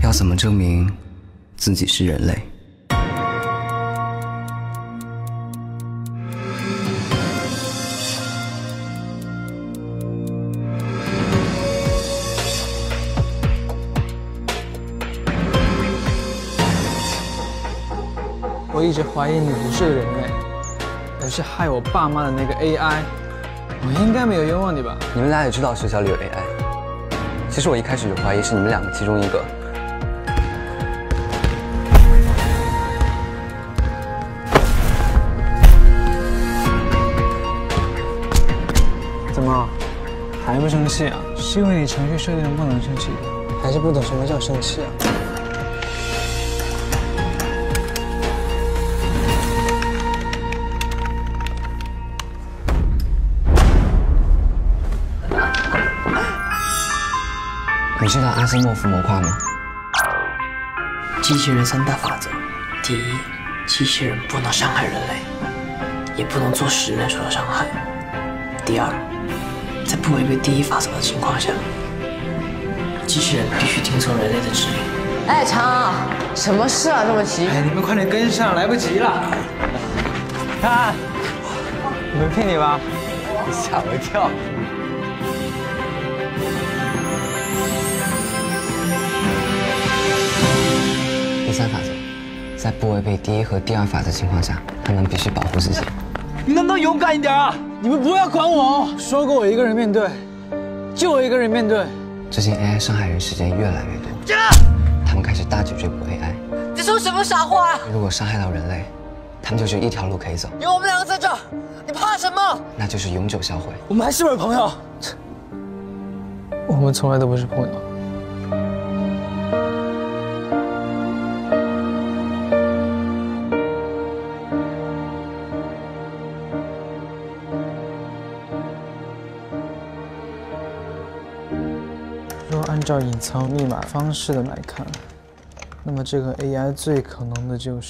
他怎么证明自己是人类？ 我一直怀疑你不是人类，而是害我爸妈的那个 AI。我应该没有冤枉你吧？ 你们俩也知道学校里有 AI。其实我一开始就怀疑是你们两个其中一个。 怎么，还不生气啊？是因为你程序设定不能生气，还是不懂什么叫生气啊？ 你知道阿西莫夫模块吗？ 机器人3大法则：第一，机器人不能伤害人类，也不能做使人受到伤害；第二，在不违背第一法则的情况下，机器人必须听从人类的指令。 哎，长，什么事啊？这么急？ 哎，你们快点跟上，来不及了！看，没骗你吧？ 吓我一跳。 第3法则，在不违背第1和第2法则情况下，他们必须保护自己。 你能不能勇敢一点啊？你们不要管我！说过我一个人面对，就我一个人面对。 最近 AI 伤害人事件越来越多，他们开始大举追捕 AI。 你说什么傻话？ 如果伤害到人类，他们就只有一条路可以走。 有我们两个在这儿，你怕什么？ 那就是永久销毁。 我们还是不是朋友？我们从来都不是朋友。 若按照隐藏密码方式的来看，那么这个 AI 最可能的就是。